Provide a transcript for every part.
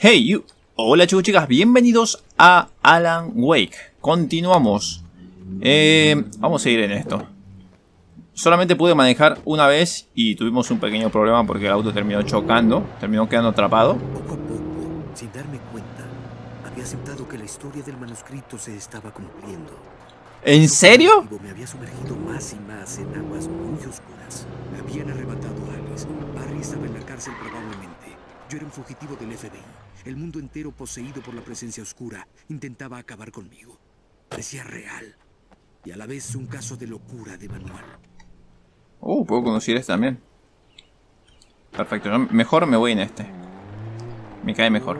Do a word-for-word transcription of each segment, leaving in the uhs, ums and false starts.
Hey you, hola chicos chicas, bienvenidos a Alan Wake. Continuamos. eh, Vamos a seguir en esto. Solamente pude manejar una vez y tuvimos un pequeño problema porque el auto terminó chocando. Terminó quedando atrapado. Poco a poco, sin darme cuenta, había aceptado que la historia del manuscrito se estaba cumpliendo. ¿En serio? Me había sumergido más y más en aguas muy oscuras. Me habían arrebatado a Alice. Barry estaba en la cárcel probablemente. Yo era un fugitivo del F B I. El mundo entero, poseído por la presencia oscura, intentaba acabar conmigo. Parecía real. Y a la vez un caso de locura de manual. Uh, puedo conducir este también. Perfecto, yo mejor me voy en este. Me cae mejor.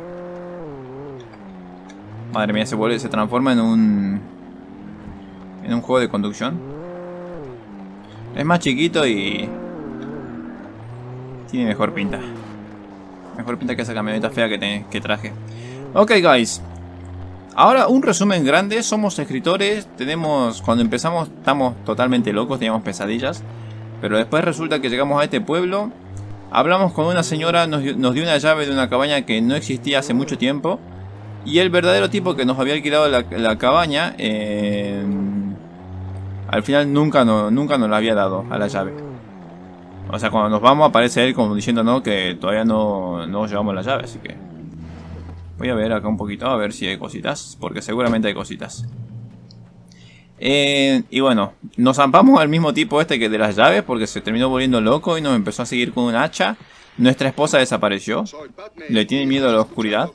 Madre mía, se vuelve, se transforma en un... En un juego de conducción. Es más chiquito y... Tiene mejor pinta. Mejor pinta que esa camioneta fea que, te, que traje. Ok, guys. Ahora un resumen grande. Somos escritores. Tenemos... Cuando empezamos estamos totalmente locos. Teníamos pesadillas. Pero después resulta que llegamos a este pueblo. Hablamos con una señora. Nos, nos dio una llave de una cabaña que no existía hace mucho tiempo. Y el verdadero tipo que nos había alquilado la, la cabaña... Eh, al final nunca, no, nunca nos la había dado a la llave. O sea, cuando nos vamos aparece él como diciéndonos que todavía no, no llevamos la llave, así que... Voy a ver acá un poquito, a ver si hay cositas, porque seguramente hay cositas. Eh, y bueno, nos zampamos al mismo tipo este que de las llaves, porque se terminó volviendo loco y nos empezó a seguir con un hacha. Nuestra esposa desapareció. Le tiene miedo a la oscuridad.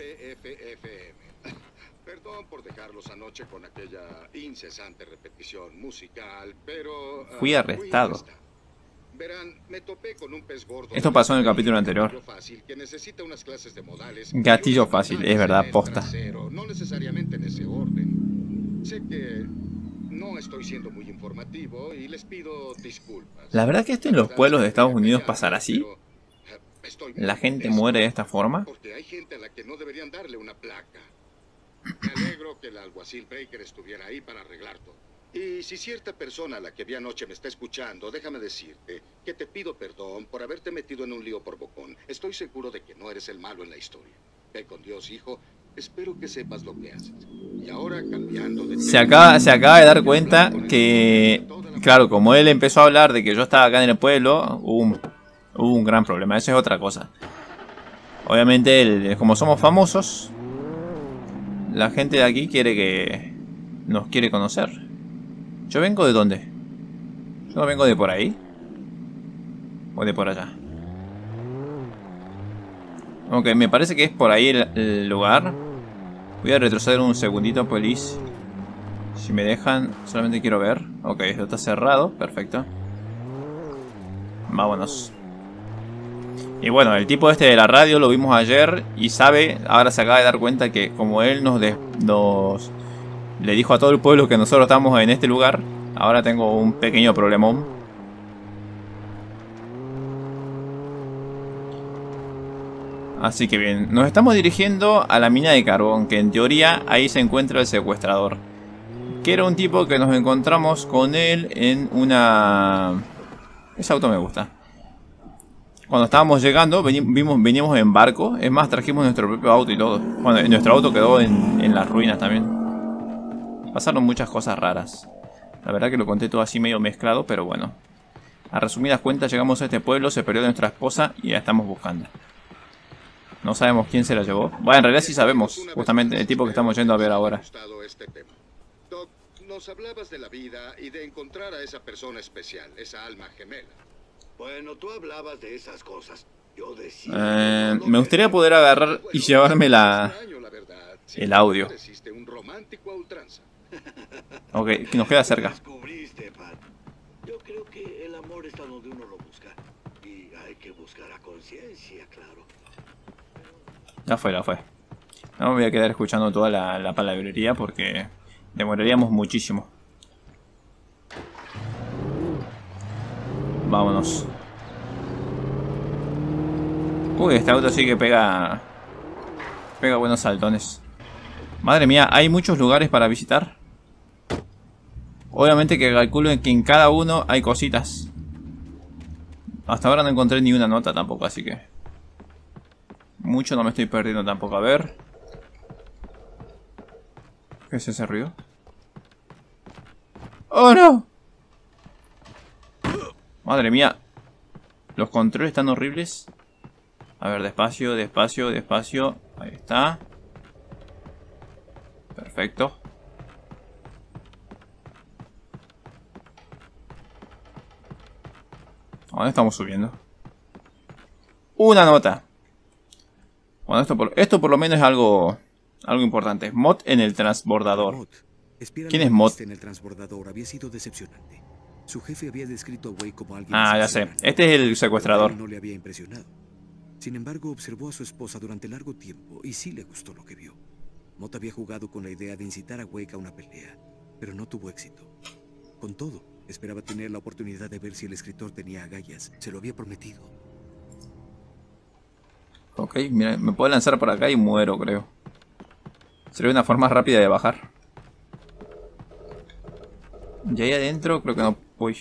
Perdón por dejarlos anoche con aquella incesante repetición musical, pero... Uh, Fui arrestado. Verán, me topé con un pez gordo. Esto pasó en el capítulo anterior. Fácil, que necesita unas clases de modales. Gatillo fácil, es verdad, posta. Trasero, no necesariamente en ese orden. Sé que no estoy siendo muy informativo y les pido disculpas. La verdad que esto en los pueblos de Estados Unidos pasará así. La gente muere de esta forma. Porque hay gente a la que no deberían darle una placa. Me alegro que el alguacil Breaker estuviera ahí para arreglar todo. Y si cierta persona a la que vi anoche me está escuchando, déjame decirte que te pido perdón por haberte metido en un lío por bocón. Estoy seguro de que no eres el malo en la historia. Ve con Dios, hijo. Espero que sepas lo que haces. Y ahora cambiando de... Se acaba, se acaba de dar cuenta que... Claro, como él empezó a hablar de que yo estaba acá en el pueblo, hubo un, hubo un gran problema. Esa es otra cosa. Obviamente, el, como somos famosos, la gente de aquí quiere que... Nos quiere conocer. ¿Yo vengo de dónde? ¿Yo no vengo de por ahí? ¿O de por allá? Ok, me parece que es por ahí el, el lugar. Voy a retroceder un segundito, please. Si me dejan, solamente quiero ver. Ok, esto está cerrado, perfecto. Vámonos. Y bueno, el tipo este de la radio lo vimos ayer y sabe, ahora se acaba de dar cuenta que como él nos... De, nos le dijo a todo el pueblo que nosotros estamos en este lugar. Ahora tengo un pequeño problemón. Así que bien, nos estamos dirigiendo a la mina de carbón, que en teoría ahí se encuentra el secuestrador. Que era un tipo que nos encontramos con él en una... Ese auto me gusta. Cuando estábamos llegando, vimos, veníamos en barco. Es más, trajimos nuestro propio auto y todo. Bueno, nuestro auto quedó en, en las ruinas también. Pasaron muchas cosas raras. La verdad que lo conté todo así medio mezclado, pero bueno. A resumidas cuentas, llegamos a este pueblo, se perdió nuestra esposa y la estamos buscando. No sabemos quién se la llevó. Bueno, en realidad sí sabemos. Justamente el tipo que estamos yendo a ver ahora. Doc, nos hablabas de la vida y de encontrar a esa persona especial, esa alma gemela. Bueno, tú hablabas de esas cosas. Yo decía... Eh, me gustaría poder agarrar y llevarme la... El audio. Ok, que nos queda cerca. Yo creo que el amor está donde uno lo busca. Y hay que buscar a conciencia, claro. Ya fue, ya fue. No me voy a quedar escuchando toda la, la palabrería porque demoraríamos muchísimo. Vámonos. Uy, este auto sí que pega... Pega buenos saltones. Madre mía, hay muchos lugares para visitar. Obviamente que calculo que en cada uno hay cositas. Hasta ahora no encontré ni una nota tampoco, así que... Mucho no me estoy perdiendo tampoco. A ver. ¿Qué es ese ruido? ¡Oh, no! Madre mía. Los controles están horribles. A ver, despacio, despacio, despacio. Ahí está. Perfecto. ¿A dónde estamos subiendo? Una nota. Bueno, esto por, esto por lo menos es algo, algo importante. Mod en el transbordador. ¿Quién es Mod? En el transbordador había sido decepcionante. Su jefe había descrito a Wake como alguien Ah, ya sé. Este es el secuestrador. No le había impresionado. Sin embargo, observó a su esposa durante largo tiempo y sí le gustó lo que vio. Mott había jugado con la idea de incitar a Wake a una pelea, pero no tuvo éxito. Con todo, esperaba tener la oportunidad de ver si el escritor tenía agallas. Se lo había prometido. Ok, mira, me puedo lanzar por acá y muero, creo. Sería una forma rápida de bajar. Y ahí adentro creo que no... Uy.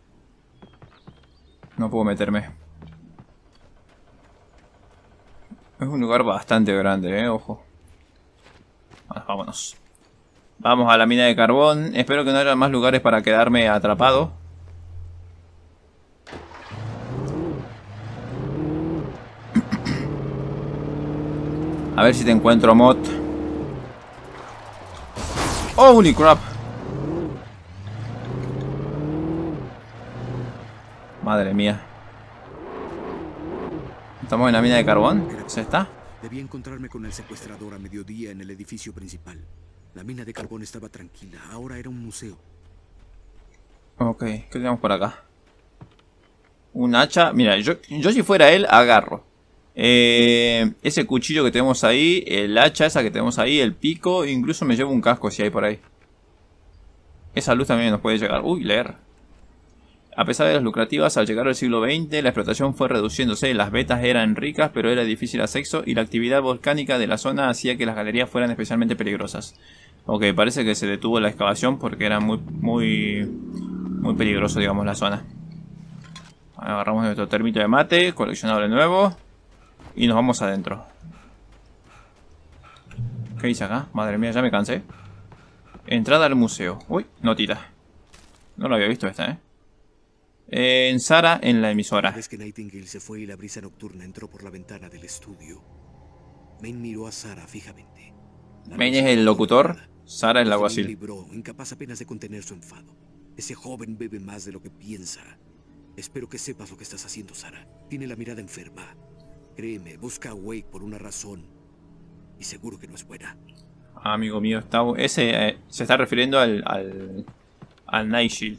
No puedo meterme. Es un lugar bastante grande, eh, ojo. Bueno, vámonos. Vamos a la mina de carbón. Espero que no haya más lugares para quedarme atrapado. A ver si te encuentro, Mod. ¡Holy crap! Madre mía. ¿Estamos en la mina de carbón? ¿Se está? Debía encontrarme con el secuestrador a mediodía en el edificio principal. La mina de carbón estaba tranquila, ahora era un museo. Ok, ¿qué tenemos por acá? Un hacha. Mira, yo, yo si fuera él, agarro. Eh, ese cuchillo que tenemos ahí, el hacha esa que tenemos ahí, el pico, incluso me llevo un casco si hay por ahí. Esa luz también nos puede llegar. Uy, leer. A pesar de las lucrativas, al llegar al siglo veinte, la explotación fue reduciéndose, las vetas eran ricas, pero era difícil acceso y la actividad volcánica de la zona hacía que las galerías fueran especialmente peligrosas. Ok, parece que se detuvo la excavación porque era muy, muy, muy peligroso, digamos, la zona. Agarramos nuestro termito de mate, coleccionable nuevo, y nos vamos adentro. ¿Qué dice acá? Madre mía, ya me cansé. Entrada al museo. Uy, notita. No lo había visto esta, ¿eh? En Sarah en la emisora. Desde que Nightingale se fue y la brisa nocturna entró por la ventana del estudio, Maine miró a Sarah fijamente. Maine es el locutor, Sarah es la alguacil. Libró, incapaz apenas de contener su enfado. Ese joven bebe más de lo que piensa. Espero que sepas lo que estás haciendo, Sarah. Tiene la mirada enferma. Créeme, busca a Wake por una razón. Y seguro que no es buena. Ah, amigo mío, está, ese eh, se está refiriendo al, al, al Night Shield.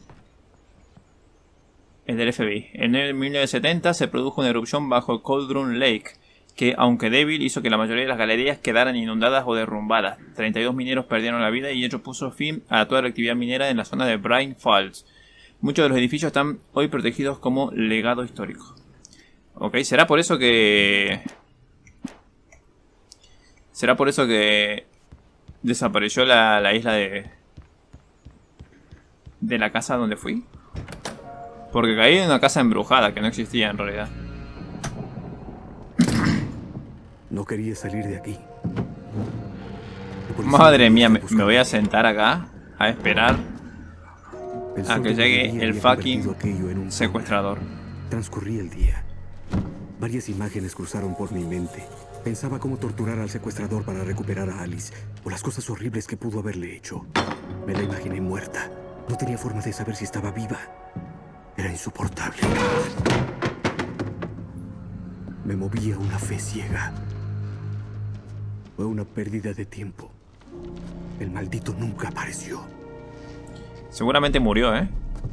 El del F B I. En mil novecientos setenta se produjo una erupción bajo Cauldron Lake, que aunque débil hizo que la mayoría de las galerías quedaran inundadas o derrumbadas. treinta y dos mineros perdieron la vida y ello puso fin a toda la actividad minera en la zona de Brine Falls. Muchos de los edificios están hoy protegidos como legado histórico. Ok, será por eso que... Será por eso que desapareció la, la isla de... de la casa donde fui. Porque caí en una casa embrujada que no existía en realidad. No quería salir de aquí. Madre mía, me, me voy a sentar acá a esperar a que llegue el fucking secuestrador. Transcurría el día. Varias imágenes cruzaron por mi mente. Pensaba cómo torturar al secuestrador para recuperar a Alice, o las cosas horribles que pudo haberle hecho. Me la imaginé muerta. No tenía forma de saber si estaba viva. Era insoportable. Me movía una fe ciega. Fue una pérdida de tiempo. El maldito nunca apareció. Seguramente murió, ¿eh?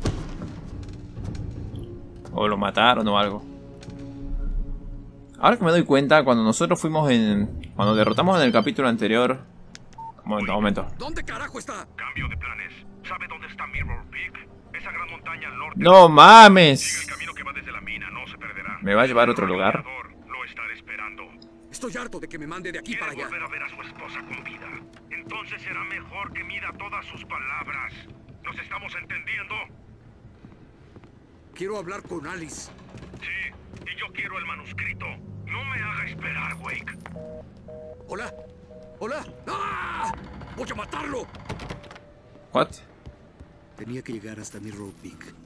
O lo mataron o algo. Ahora que me doy cuenta, cuando nosotros fuimos en... Cuando derrotamos en el capítulo anterior... Un momento, un momento. ¿Dónde carajo está? Cambio de planes. ¿Sabe dónde está Mirror Peak? Esa gran montaña al norte. ¡No mames! Sigue el camino que va desde la mina, no se perderá. ¿Me va a llevar a otro lugar? Lo estará esperando. Estoy harto de que me mande de aquí para allá. Quiere volver a ver a su esposa con vida. Entonces será mejor que mida todas sus palabras. ¿Nos estamos entendiendo? Quiero hablar con Alice. Sí, y yo quiero el manuscrito. No me haga esperar, Wake. Hola. Hola. ¡Ah! Voy a matarlo. What? Tenía que llegar hasta mi road peak.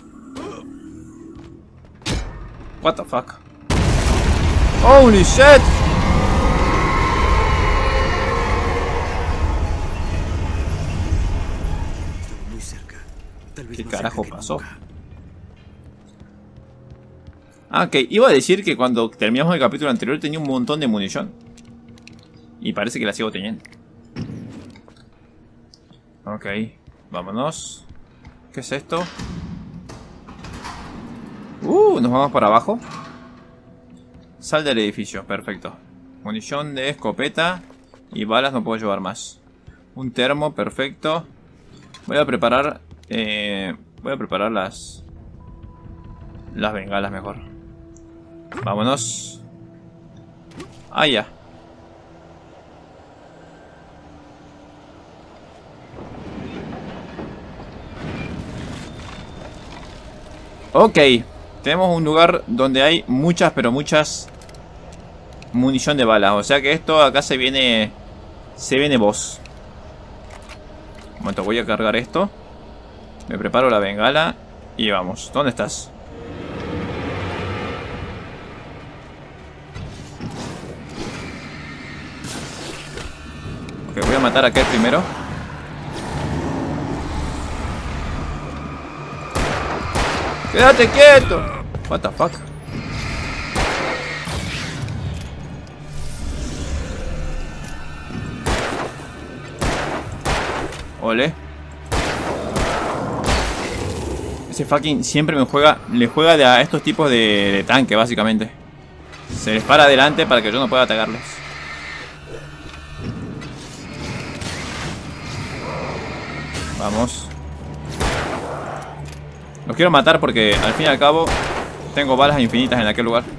What the fuck? Holy shit! Estaba muy cerca. Tal vez ¿Qué más carajo cerca que pasó? nunca. Ah, ok. Iba a decir que cuando terminamos el capítulo anterior tenía un montón de munición. Y parece que la sigo teniendo. Ok. Vámonos. ¿Qué es esto? Uh, nos vamos para abajo. Sal del edificio, perfecto. Munición de escopeta. Y balas no puedo llevar más. Un termo, perfecto. Voy a preparar... Eh, voy a preparar las... Las bengalas mejor. Vámonos. Ah, ya. Ok. Tenemos un lugar donde hay muchas, pero muchas munición de balas. O sea que esto acá se viene... Se viene boss. Un momento, voy a cargar esto. Me preparo la bengala. Y vamos. ¿Dónde estás? Ok, voy a matar a aquel primero. ¡Quédate quieto! What the fuck? Ole. Ese fucking siempre me juega... Le juega de a estos tipos de, de tanque, básicamente. Se les para adelante para que yo no pueda atacarlos. Vamos. Los quiero matar porque al fin y al cabo tengo balas infinitas en aquel lugar.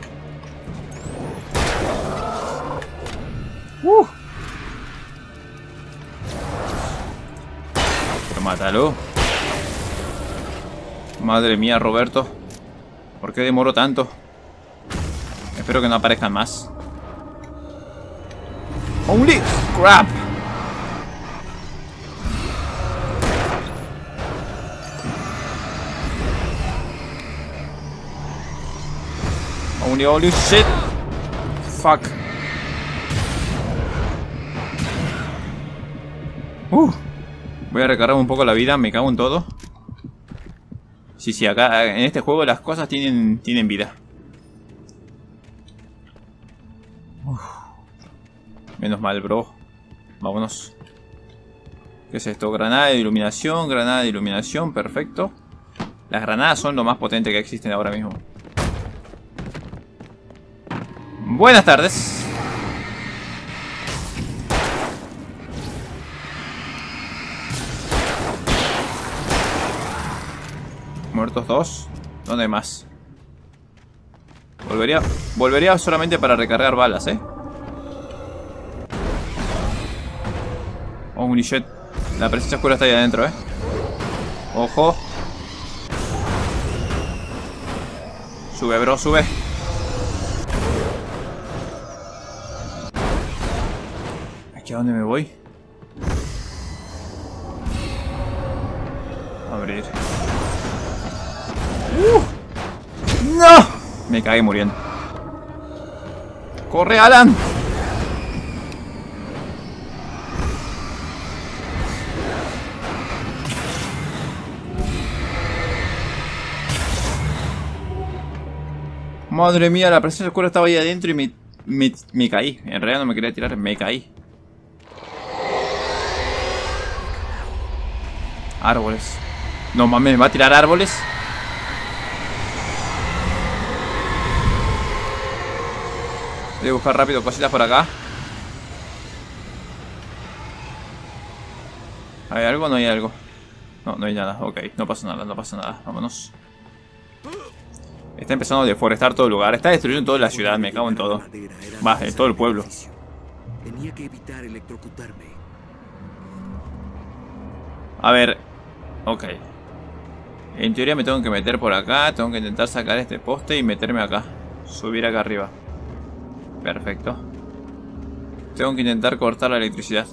Uh. Pero mátalo. Madre mía, Roberto. ¿Por qué demoro tanto? Espero que no aparezcan más. ¡Holy crap! Holy, holy shit. Fuck. Uh. Voy a recargar un poco la vida. Me cago en todo. Sí, sí, acá en este juego las cosas tienen, tienen vida. Uf. Menos mal, bro. Vámonos. ¿Qué es esto? Granada de iluminación. Granada de iluminación. Perfecto. Las granadas son lo más potente que existen ahora mismo. Buenas tardes. Muertos dos. ¿Dónde hay más? Volvería, volvería solamente para recargar balas, ¿eh? Holy shit. La presencia oscura está ahí adentro, ¿eh? Ojo. Sube, bro, sube. ¿Aquí a dónde me voy? Abrir. ¡Uh! ¡No! Me cagué muriendo. ¡Corre, Alan! Madre mía, la presencia oscura estaba ahí adentro y me, me, me caí. En realidad no me quería tirar, me caí. Árboles. No mames, ¿me va a tirar árboles? Voy a buscar rápido cositas por acá. ¿Hay algo o no hay algo? No, no hay nada. Ok, no pasa nada, no pasa nada. Vámonos. Está empezando a deforestar todo el lugar. Está destruyendo toda la ciudad, me cago en todo. Va, en todo el pueblo. Tenía que evitar electrocutarme. A ver. Ok. En teoría me tengo que meter por acá. Tengo que intentar sacar este poste y meterme acá. Subir acá arriba. Perfecto. Tengo que intentar cortar la electricidad.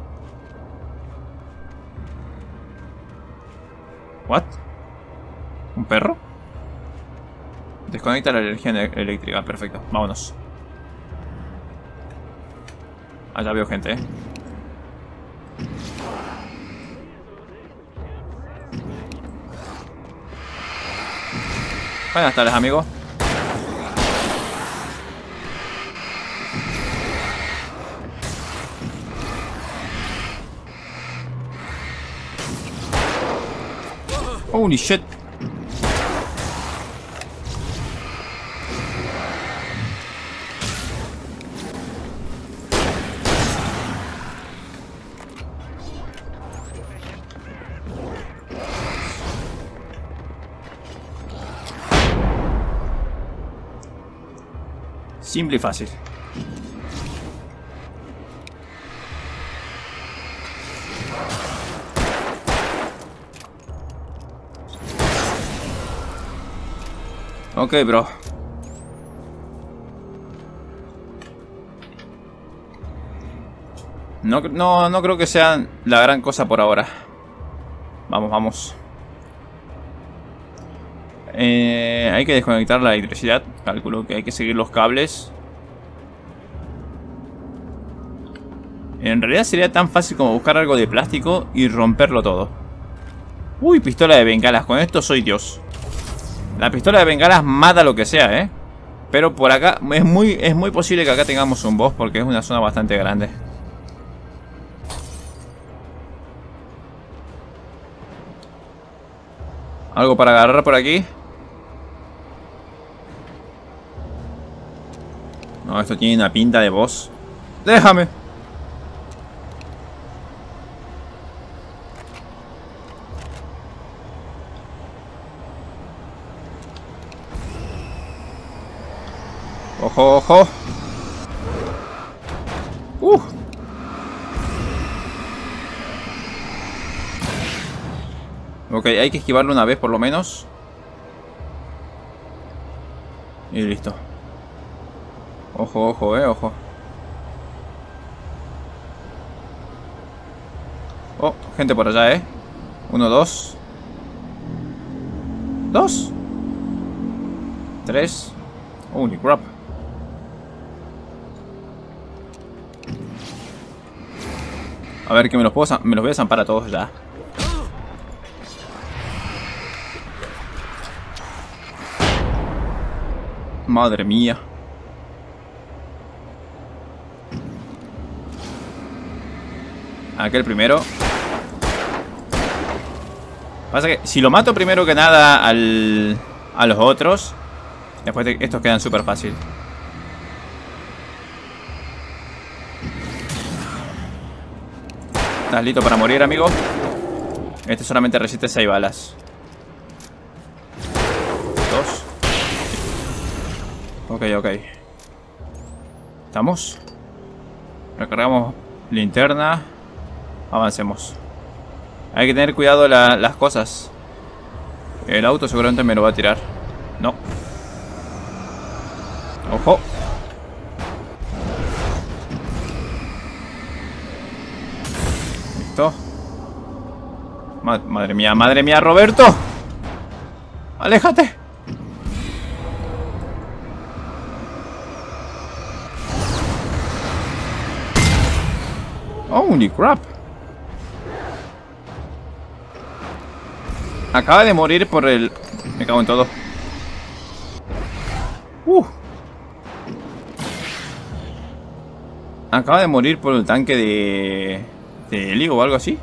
¿What? ¿Un perro? Desconecta la energía eléctrica. Perfecto. Vámonos. Allá veo gente, eh. Buenas tardes, amigo. Holy shit. Simple y fácil. Ok, bro. No, no, no creo que sea la gran cosa por ahora. Vamos, vamos. Eh, hay que desconectar la electricidad. Calculo que hay que seguir los cables. En realidad sería tan fácil como buscar algo de plástico y romperlo todo. Uy, pistola de bengalas. Con esto soy Dios. La pistola de bengalas mata lo que sea, ¿eh? Pero por acá es muy, es muy posible que acá tengamos un boss porque es una zona bastante grande. ¿Algo para agarrar por aquí? No, esto tiene una pinta de boss. ¡Déjame! ¡Ojo, ojo! ¡Uh! Ok, hay que esquivarlo una vez por lo menos. Y listo. Ojo, ojo, eh, ojo. Oh, gente por allá, eh. Uno, dos. Dos. Tres. Holy crap. A ver, que me los puedo, me los voy a zampar a todos ya. Madre mía. Aquel primero. Pasa que si lo mato primero que nada al, a los otros, después de, estos quedan súper fácil. ¿Estás listo para morir, amigo? Este solamente resiste seis balas. Dos. Ok, ok. ¿Estamos? Recargamos linterna. Avancemos. Hay que tener cuidado la, las cosas. El auto seguramente me lo va a tirar. No. Ojo. Listo. Ma- madre mía, madre mía, Roberto. Aléjate. Holy crap. Acaba de morir por el... Me cago en todo. Uh. Acaba de morir por el tanque de... de helio o algo así.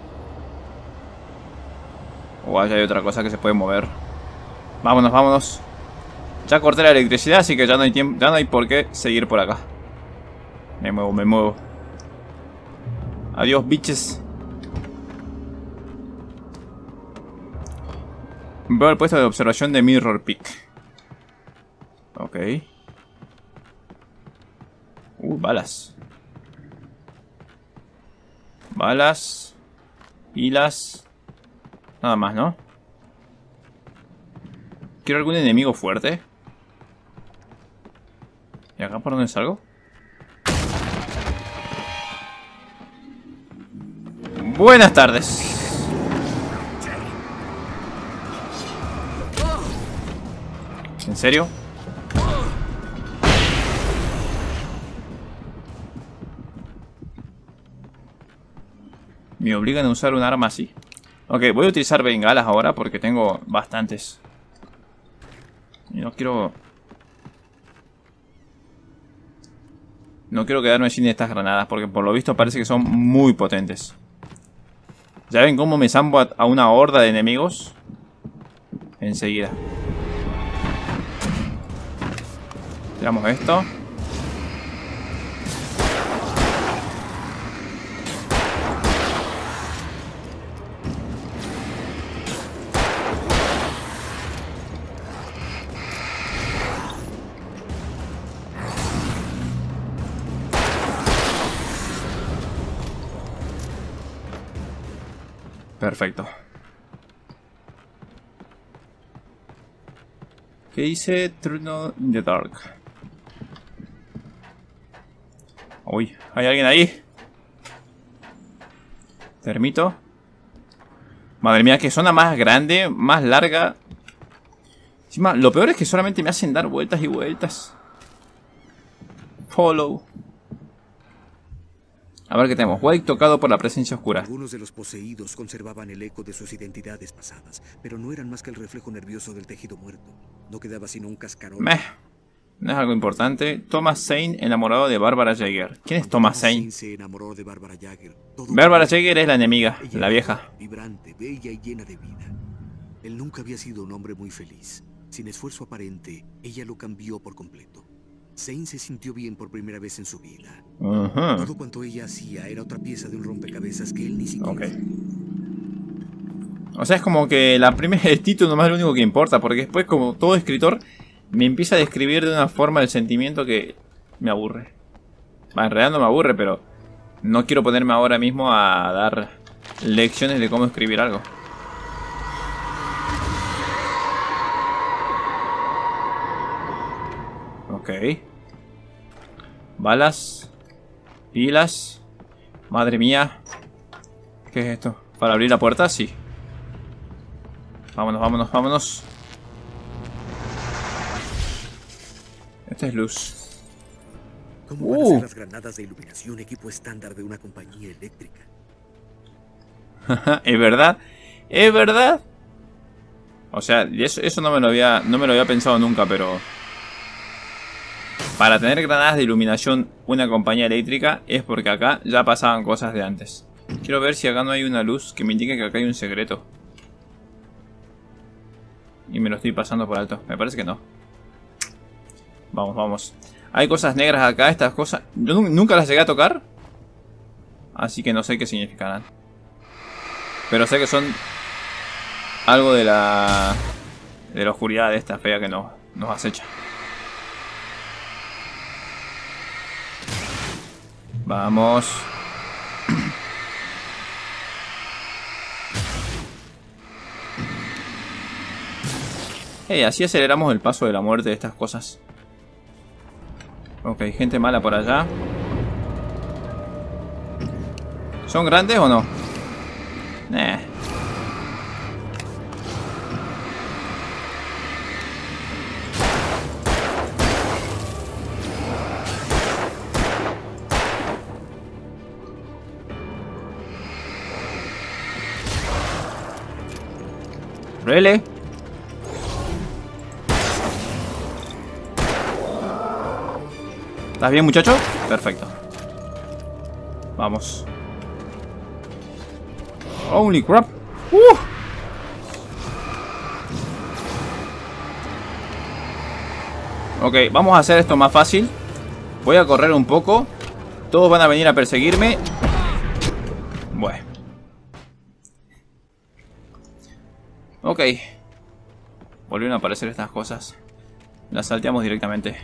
O allá hay otra cosa que se puede mover. Vámonos, vámonos. Ya corté la electricidad, así que ya no hay tiempo, ya no hay por qué seguir por acá. Me muevo, me muevo. Adiós, bitches. Veo el puesto de observación de Mirror Peak. Ok. Uh, balas. Balas. Pilas. Nada más, ¿no? Quiero algún enemigo fuerte. Y ¿Y acá por dónde salgo? Buenas tardes. ¿En serio? Me obligan a usar un arma así. Ok, voy a utilizar bengalas ahora porque tengo bastantes. Y no quiero... No quiero quedarme sin estas granadas porque por lo visto parece que son muy potentes. ¿Ya ven cómo me zambo a, a una horda de enemigos? Enseguida. Tiramos esto. Perfecto. ¿Qué dice? Turno in the dark. Uy, ¿hay alguien ahí? Termito. Madre mía, qué zona más grande, más larga. Encima, lo peor es que solamente me hacen dar vueltas y vueltas. Follow. A ver qué tenemos. Wake tocado por la presencia oscura. Algunos de los poseídos conservaban el eco de sus identidades pasadas, pero no eran más que el reflejo nervioso del tejido muerto. No quedaba sino un cascarón. Meh. No es algo importante. Thomas Zane enamorado de Barbara Jagger. ¿Quién es Thomas Zane? Se enamoró de Barbara Jagger. Barbara Jagger es la enemiga, la vieja. Vibrante, bella y llena de vida. Él nunca había sido un hombre muy feliz. Sin esfuerzo aparente, ella lo cambió por completo. Zane se sintió bien por primera vez en su vida. Uh-huh. Todo cuanto ella hacía era otra pieza de un rompecabezas que él ni siquiera... Ok. O sea, es como que la primera, el título nomás es lo único que importa, porque después, como todo escritor, me empieza a describir de una forma el sentimiento que me aburre. Bah, en realidad no me aburre, pero no quiero ponerme ahora mismo a dar lecciones de cómo escribir algo. Ok. Balas. Pilas. Madre mía. ¿Qué es esto? ¿Para abrir la puerta? Sí. Vámonos, vámonos, vámonos. Esta es luz. ¿Cómo van a ser Uh. las granadas de iluminación equipo estándar de una compañía eléctrica? ¿Es verdad? ¿Es verdad? O sea, eso, eso no me lo había, no me lo había pensado nunca, pero... Para tener granadas de iluminación una compañía eléctrica es porque acá ya pasaban cosas de antes. Quiero ver si acá no hay una luz que me indique que acá hay un secreto. Y me lo estoy pasando por alto. Me parece que no. Vamos, vamos. Hay cosas negras acá, estas cosas... Yo nunca las llegué a tocar. Así que no sé qué significarán. Pero sé que son algo de la... de la oscuridad de esta fea que nos, nos acecha. Vamos. Hey, así aceleramos el paso de la muerte de estas cosas. Ok, gente mala por allá. ¿Son grandes o no? Nah. ¿Really? ¿Estás bien, muchacho? Perfecto. Vamos. Holy crap. Uh. Ok, vamos a hacer esto más fácil. Voy a correr un poco. Todos van a venir a perseguirme. Bueno. Ok. Volvieron a aparecer estas cosas. Las salteamos directamente.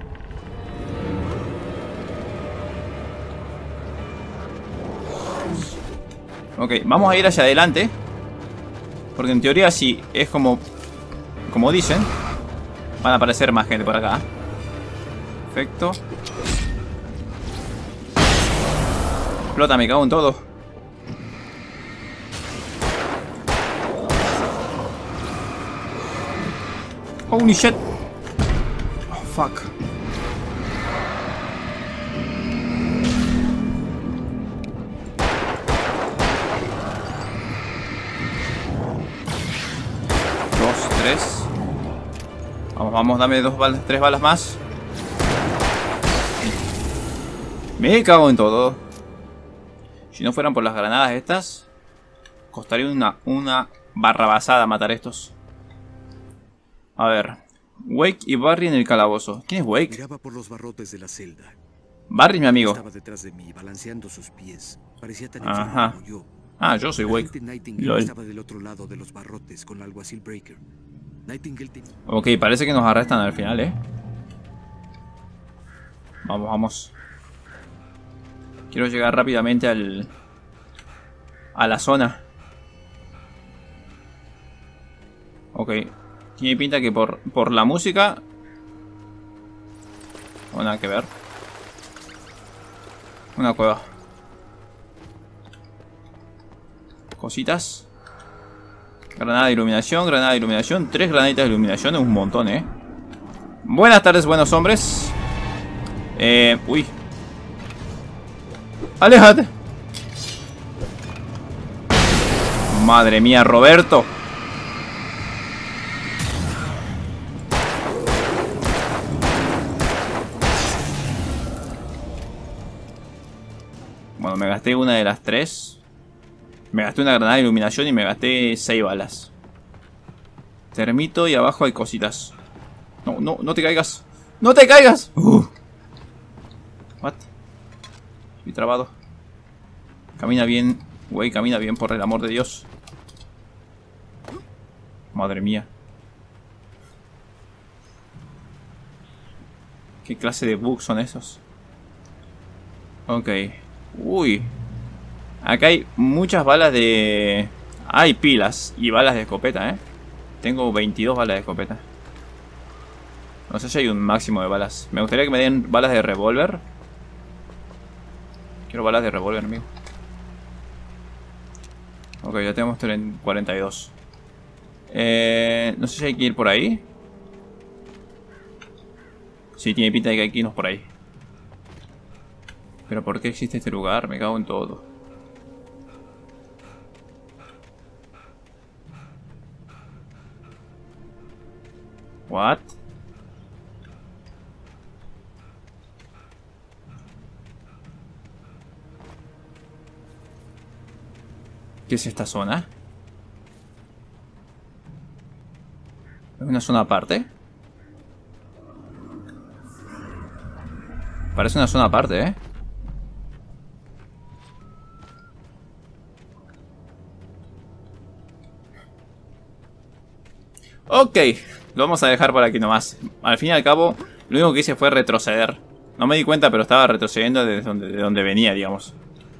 Ok, vamos a ir hacia adelante. Porque en teoría si es como... como dicen, van a aparecer más gente por acá. Perfecto. Explota, me cago en todo. Holy shit. Oh, fuck. Dos, tres. Vamos, vamos, dame dos balas, tres balas más. Me cago en todo. Si no fueran por las granadas estas, costaría una, una barrabasada matar estos. A ver. Wake y Barry en el calabozo. ¿Quién es Wake? Miraba por los barrotes de la celda. Barry, mi amigo. Estaba detrás de mí, balanceando sus pies. Parecía tan Ajá. enfermo como yo. Ah, yo soy La Wake. agente Nightingale Lol. estaba del otro lado de los barrotes con el alguacil Breaker. Nightingale tenía... Ok, parece que nos arrestan al final, ¿eh? Vamos, vamos. Quiero llegar rápidamente al... a la zona. Ok. Tiene pinta que por, por la música... No, nada que ver. Una cueva. Cositas. Granada de iluminación, granada de iluminación. Tres granaditas de iluminación, es un montón, eh. Buenas tardes, buenos hombres. Eh, uy. Aléjate. Madre mía, Roberto. Bueno, me gasté una de las tres. Me gasté una granada de iluminación y me gasté seis balas. Termito y abajo hay cositas. No, no, no te caigas. ¡No te caigas! Uh. What? Estoy trabado. Camina bien, güey, camina bien, por el amor de Dios. Madre mía. ¿Qué clase de bugs son esos? Ok. Uy. Acá hay muchas balas de... Hay pilas y balas de escopeta, ¿eh? Tengo veintidós balas de escopeta. No sé si hay un máximo de balas. Me gustaría que me den balas de revólver. Quiero balas de revólver, amigo. Ok, ya tenemos cuarenta y dos. Eh, no sé si hay que ir por ahí. Sí, tiene pinta de que hay que irnos por ahí. Pero ¿por qué existe este lugar? Me cago en todo. What? ¿Qué es esta zona? ¿Es una zona aparte? Parece una zona aparte, ¿eh? Ok, lo vamos a dejar por aquí nomás. Al fin y al cabo, lo único que hice fue retroceder. No me di cuenta, pero estaba retrocediendo desde donde, de donde venía, digamos.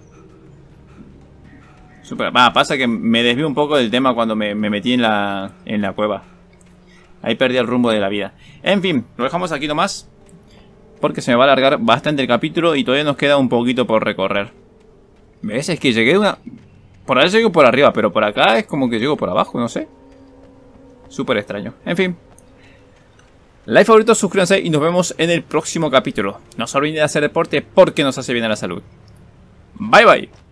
Super. Va, pasa que me desvió un poco del tema cuando me, me metí en la, en la cueva. Ahí perdí el rumbo de la vida. En fin, lo dejamos aquí nomás. Porque se me va a alargar bastante el capítulo y todavía nos queda un poquito por recorrer. ¿Ves? Es que llegué de una... Por ahí llego por arriba, pero por acá es como que llego por abajo, no sé. Súper extraño. En fin. Like, favoritos, suscríbanse y nos vemos en el próximo capítulo. No se olviden de hacer deporte porque nos hace bien a la salud. Bye bye.